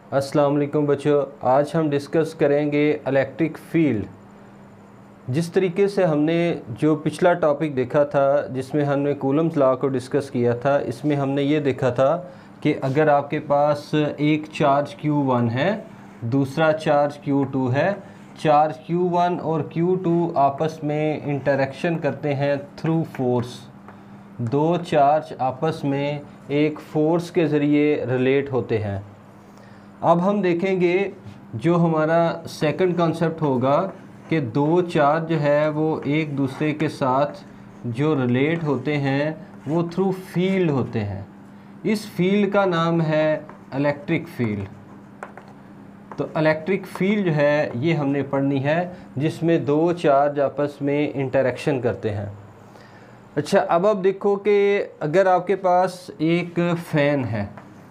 अस्सलाम वालेकुम बच्चों, आज हम डिस्कस करेंगे इलेक्ट्रिक फील्ड। जिस तरीके से हमने जो पिछला टॉपिक देखा था जिसमें हमने कूलम्स लॉ को डिस्कस किया था, इसमें हमने ये देखा था कि अगर आपके पास एक चार्ज Q1 है, दूसरा चार्ज Q2 है, चार्ज Q1 और Q2 आपस में इंटरेक्शन करते हैं थ्रू फोर्स। दो चार्ज आपस में एक फ़ोर्स के ज़रिए रिलेट होते हैं। अब हम देखेंगे जो हमारा सेकंड कॉन्सेप्ट होगा कि दो चार्ज जो है वो एक दूसरे के साथ जो रिलेट होते हैं वो थ्रू फील्ड होते हैं। इस फील्ड का नाम है इलेक्ट्रिक फील्ड। तो इलेक्ट्रिक फील्ड जो है ये हमने पढ़नी है, जिसमें दो चार्ज आपस में इंटरेक्शन करते हैं। अच्छा, अब देखो कि अगर आपके पास एक फ़ैन है,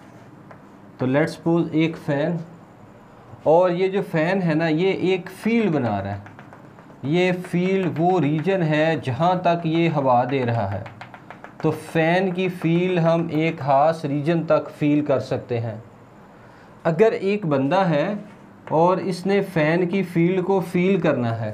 तो लेट्स सपोज एक फ़ैन, और ये जो फ़ैन है ना ये एक फ़ील्ड बना रहा है। ये फ़ील्ड वो रीजन है जहाँ तक ये हवा दे रहा है। तो फ़ैन की फ़ील्ड हम एक ख़ास रीजन तक फ़ील कर सकते हैं। अगर एक बंदा है और इसने फ़ैन की फ़ील्ड को फ़ील करना है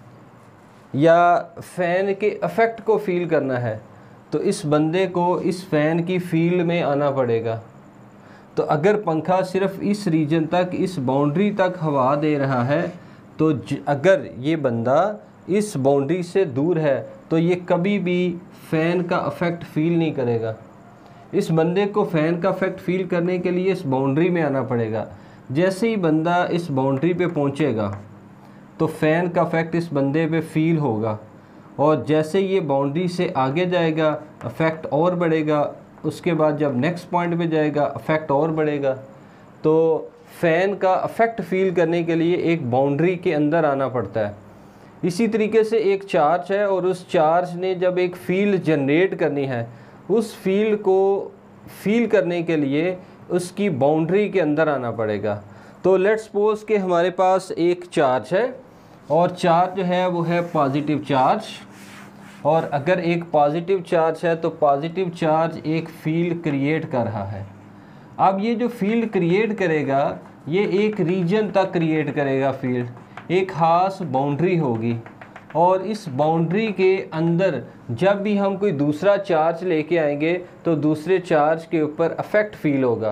या फ़ैन के इफ़ेक्ट को फ़ील करना है, तो इस बंदे को इस फ़ैन की फ़ील्ड में आना पड़ेगा। तो अगर पंखा सिर्फ इस रीजन तक, इस बाउंड्री तक हवा दे रहा है, तो अगर ये बंदा इस बाउंड्री से दूर है तो ये कभी भी फ़ैन का इफ़ेक्ट फ़ील नहीं करेगा। इस बंदे को फ़ैन का इफ़ेक्ट फ़ील करने के लिए इस बाउंड्री में आना पड़ेगा। जैसे ही बंदा इस बाउंड्री पे पहुंचेगा तो फ़ैन का इफ़ेक्ट इस बंदे पे फ़ील होगा, और जैसे ये बाउंड्री से आगे जाएगा इफ़ेक्ट और बढ़ेगा। उसके बाद जब नेक्स्ट पॉइंट पे जाएगा इफ़ेक्ट और बढ़ेगा। तो फ़ैन का इफ़ेक्ट फ़ील करने के लिए एक बाउंड्री के अंदर आना पड़ता है। इसी तरीके से एक चार्ज है और उस चार्ज ने जब एक फ़ील्ड जनरेट करनी है, उस फील्ड को फ़ील करने के लिए उसकी बाउंड्री के अंदर आना पड़ेगा। तो लेट्स सपोज कि हमारे पास एक चार्ज है और चार्ज जो है वो है पॉजिटिव चार्ज, और अगर एक पॉजिटिव चार्ज है तो पॉजिटिव चार्ज एक फील्ड क्रिएट कर रहा है। अब ये जो फील्ड क्रिएट करेगा ये एक रीजन तक क्रिएट करेगा फील्ड, एक ख़ास बाउंड्री होगी, और इस बाउंड्री के अंदर जब भी हम कोई दूसरा चार्ज लेके आएंगे तो दूसरे चार्ज के ऊपर इफ़ेक्ट फील होगा।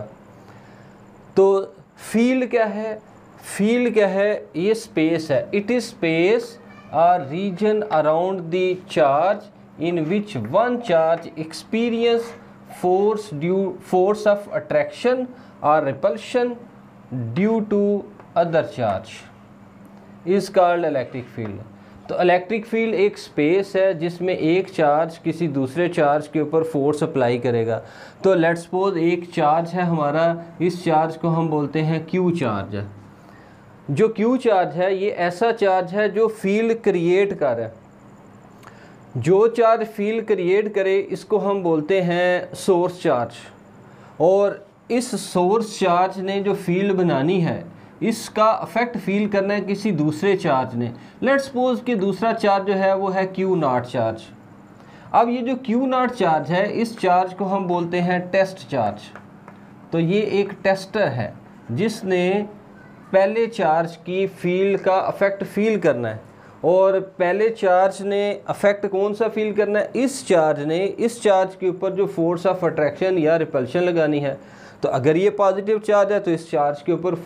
तो फील्ड क्या है? फील्ड क्या है? ये स्पेस है। It is space a region around the charge in which one charge experience force of attraction or repulsion due to other charge is called electric field। तो electric field एक space है जिसमें एक charge किसी दूसरे charge के ऊपर force apply करेगा। तो लेट्स सपोज एक चार्ज है हमारा, इस चार्ज को हम बोलते हैं क्यू चार्ज। जो क्यू चार्ज है ये ऐसा चार्ज है जो फील्ड क्रिएट कर है। जो चार्ज फील्ड क्रिएट करे इसको हम बोलते हैं सोर्स चार्ज, और इस सोर्स चार्ज ने जो फील्ड बनानी है इसका इफेक्ट फील करना है किसी दूसरे चार्ज ने। लेट्स सपोज कि दूसरा चार्ज जो है वो है क्यू नॉट चार्ज। अब ये जो क्यू नॉट चार्ज है इस चार्ज को हम बोलते हैं टेस्ट चार्ज। तो ये एक टेस्टर है जिसने पहले चार्ज की फील्ड का इफेक्ट फील करना है, और पहले चार्ज ने इफेक्ट कौन सा फील करना है? इस चार्ज ने इस चार्ज के ऊपर जो फोर्स ऑफ अट्रैक्शन या रिपल्शन लगानी है। तो अगर ये पॉजिटिव चार्ज है तो इस चार्ज के ऊपर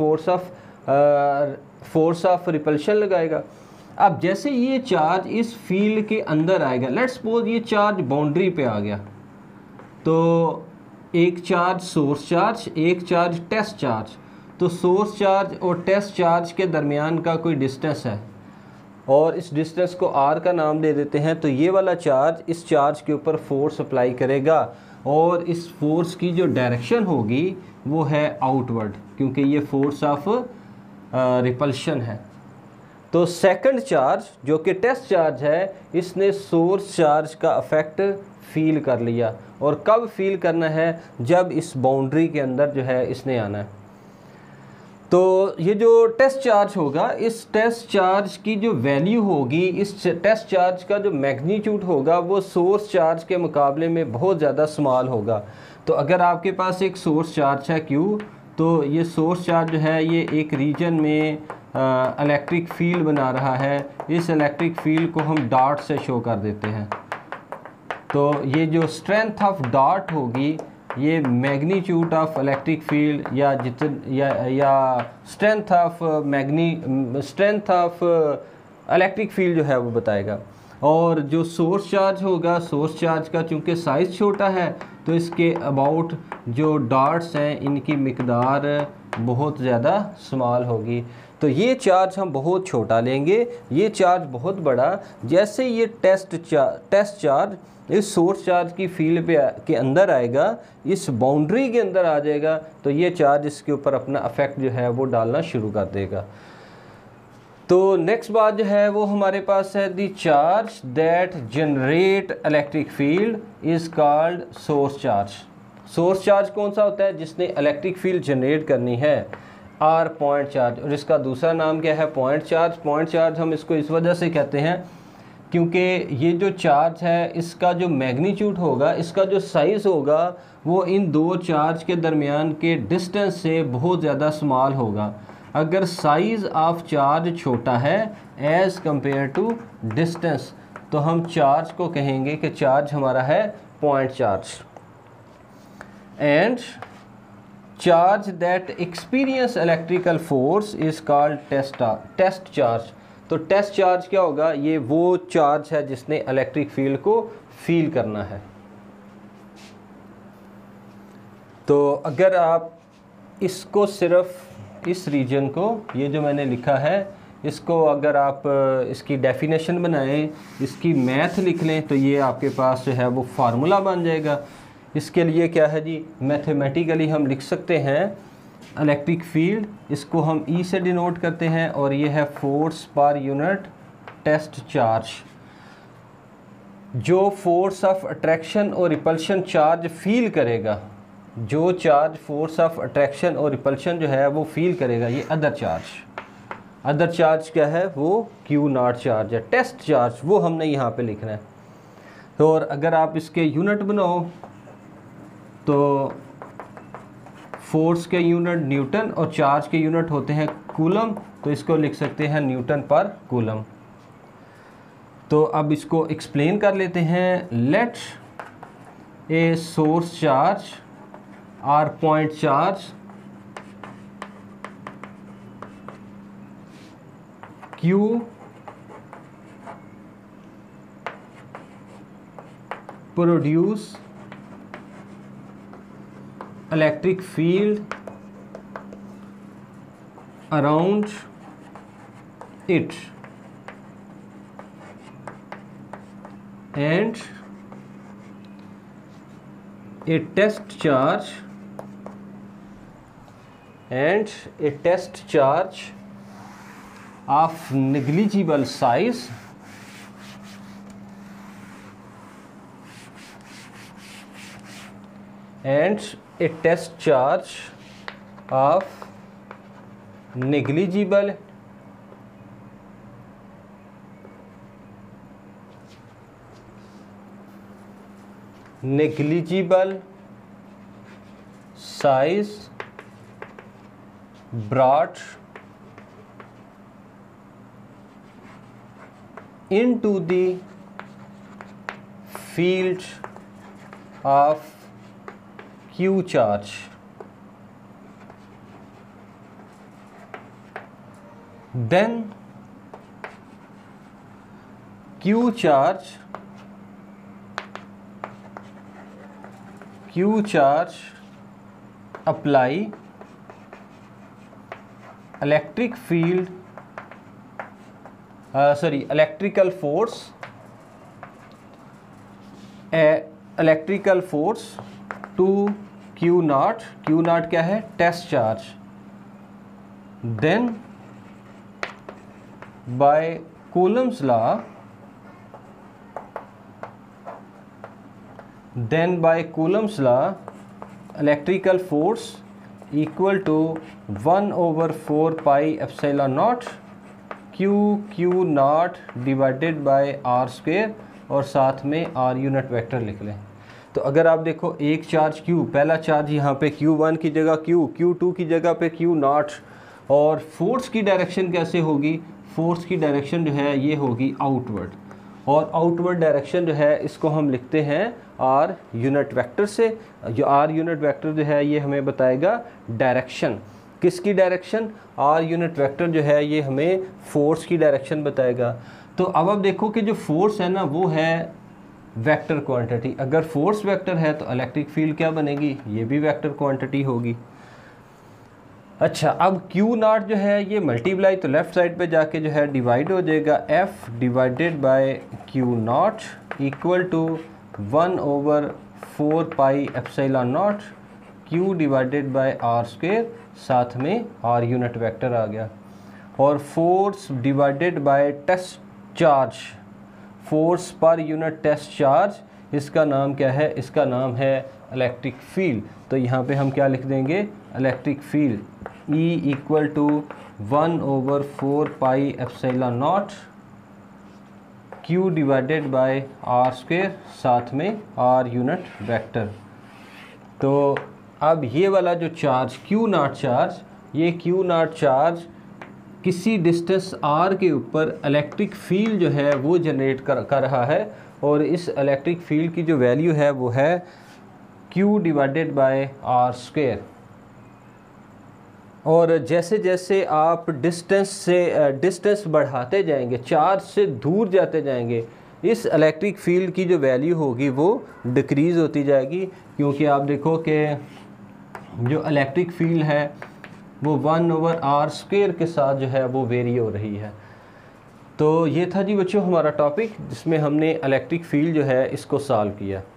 फोर्स ऑफ रिपल्शन लगाएगा। अब जैसे ये चार्ज इस फील्ड के अंदर आएगा, लेट्स सपोज ये चार्ज बाउंड्री पे आ गया, तो एक चार्ज सोर्स चार्ज, एक चार्ज टेस्ट चार्ज। तो सोर्स चार्ज और टेस्ट चार्ज के दरमियान का कोई डिस्टेंस है और इस डिस्टेंस को आर का नाम दे देते हैं। तो ये वाला चार्ज इस चार्ज के ऊपर फोर्स अप्लाई करेगा, और इस फोर्स की जो डायरेक्शन होगी वो है आउटवर्ड, क्योंकि ये फोर्स ऑफ रिपल्शन है। तो सेकंड चार्ज जो कि टेस्ट चार्ज है, इसने सोर्स चार्ज का इफेक्ट फील कर लिया। और कब फील करना है? जब इस बाउंड्री के अंदर जो है इसने आना है। तो ये जो टेस्ट चार्ज होगा, इस टेस्ट चार्ज की जो वैल्यू होगी, इस टेस्ट चार्ज का जो मैग्नीट्यूड होगा वो सोर्स चार्ज के मुकाबले में बहुत ज़्यादा स्मॉल होगा। तो अगर आपके पास एक सोर्स चार्ज है Q, तो ये सोर्स चार्ज जो है ये एक रीजन में इलेक्ट्रिक फील्ड बना रहा है। इस इलेक्ट्रिक फील्ड को हम डॉट से शो कर देते हैं। तो ये जो स्ट्रेंथ ऑफ डॉट होगी ये मैग्नीट्यूड ऑफ इलेक्ट्रिक फील्ड या स्ट्रेंथ ऑफ इलेक्ट्रिक फील्ड जो है वो बताएगा। और जो सोर्स चार्ज होगा, सोर्स चार्ज का चूँकि साइज़ छोटा है तो इसके अबाउट जो डॉट्स हैं इनकी मिकदार बहुत ज़्यादा स्मॉल होगी। तो ये चार्ज हम बहुत छोटा लेंगे, ये चार्ज बहुत बड़ा। जैसे ये टेस्ट चार्ज इस सोर्स चार्ज की फील्ड के अंदर आएगा, इस बाउंड्री के अंदर आ जाएगा, तो ये चार्ज इसके ऊपर अपना इफेक्ट जो है वो डालना शुरू कर देगा। तो नेक्स्ट बात जो है वो हमारे पास है, the charge that generate electric field is called source charge. Source charge कौन सा होता है? जिसने इलेक्ट्रिक फील्ड जनरेट करनी है, आर पॉइंट चार्ज। और इसका दूसरा नाम क्या है? Point charge. पॉइंट चार्ज हम इसको इस वजह से कहते हैं क्योंकि ये जो चार्ज है इसका जो मैग्नीट्यूड होगा, इसका जो साइज़ होगा वो इन दो चार्ज के दरमियान के डिस्टेंस से बहुत ज़्यादा स्मॉल होगा। अगर साइज़ ऑफ चार्ज छोटा है एज़ कंपेयर टू डिस्टेंस, तो हम चार्ज को कहेंगे कि चार्ज हमारा है point charge. And charge that experience electrical force is called test charge. तो टेस्ट चार्ज क्या होगा? ये वो चार्ज है जिसने इलेक्ट्रिक फील्ड को फील करना है। तो अगर आप इसको सिर्फ इस रीजन को, ये जो मैंने लिखा है, इसको अगर आप इसकी डेफिनेशन बनाएं, इसकी मैथ लिख लें, तो ये आपके पास जो है वो फार्मूला बन जाएगा। इसके लिए क्या है जी, मैथमेटिकली हम लिख सकते हैं इलेक्ट्रिक फील्ड, इसको हम ई से डिनोट करते हैं, और ये है फोर्स पर यूनिट टेस्ट चार्ज। जो फोर्स ऑफ अट्रैक्शन और रिपल्शन चार्ज फील करेगा, जो चार्ज फोर्स ऑफ अट्रैक्शन और रिपल्शन जो है वो फील करेगा, ये अदर चार्ज क्या है? वो क्यू नॉट चार्ज है। टेस्ट चार्ज वो हमने यहाँ पे लिखना है। तो और अगर आप इसके यूनिट बनाओ तो फोर्स के यूनिट न्यूटन और चार्ज के यूनिट होते हैं कूलम, तो इसको लिख सकते हैं न्यूटन पर कूलम। तो अब इसको एक्सप्लेन कर लेते हैं। लेट ए सोर्स चार्ज और point charge Q produce electric field around it, and a test charge of negligible size and a test charge of negligible size brought into the field of Q charge. Then Q charge apply electrical force to Q naught क्या है? Test charge. then by Coulomb's law electrical force equal to 1/4 pi epsilon naught Q naught divided by R square, और साथ में R unit vector लिख लें। तो अगर आप देखो एक चार्ज Q, पहला चार्ज यहाँ पे Q1 की जगह Q, Q2 की जगह पे Q0, और फोर्स की डायरेक्शन कैसे होगी, फोर्स की डायरेक्शन जो है ये होगी आउटवर्ड, और आउटवर्ड डायरेक्शन जो है इसको हम लिखते हैं R यूनिट वेक्टर से। जो R यूनिट वेक्टर जो है ये हमें बताएगा डायरेक्शन, किसकी डायरेक्शन, R यूनिट वेक्टर जो है ये हमें फोर्स की डायरेक्शन बताएगा। तो अब आप देखो कि जो फोर्स है ना वो है वेक्टर क्वांटिटी, अगर फोर्स वेक्टर है तो इलेक्ट्रिक फील्ड क्या बनेगी, ये भी वेक्टर क्वांटिटी होगी। अच्छा, अब Q0 जो है ये मल्टीप्लाई तो लेफ़्ट साइड पे जाके जो है डिवाइड हो जाएगा, F divided by Q0 equal to 1/4 pi epsilon naught Q divided by R square, साथ में R यूनिट वेक्टर आ गया, और force divided by test charge, force पर यूनिट टेस्ट चार्ज, इसका नाम क्या है, इसका नाम है इलेक्ट्रिक फील्ड। तो यहाँ पे हम क्या लिख देंगे, electric field E equal to 1/4 pi epsilon naught Q divided by R square, साथ में R यूनिट वेक्टर। तो अब ये वाला जो चार्ज Q0 चार्ज, ये Q0 चार्ज किसी डिस्टेंस R के ऊपर इलेक्ट्रिक फील्ड जो है वो जनरेट कर रहा है, और इस इलेक्ट्रिक फील्ड की जो वैल्यू है वो है Q divided by R square. और जैसे जैसे आप डिस्टेंस बढ़ाते जाएंगे, चार्ज से दूर जाते जाएंगे, इस इलेक्ट्रिक फील्ड की जो वैल्यू होगी वो डिक्रीज़ होती जाएगी, क्योंकि आप देखो कि जो इलेक्ट्रिक फील्ड है वो 1/r स्क्वायर के साथ जो है वो वेरी हो रही है। तो ये था जी बच्चों हमारा टॉपिक, जिसमें हमने इलेक्ट्रिक फील्ड जो है इसको सॉल्व किया।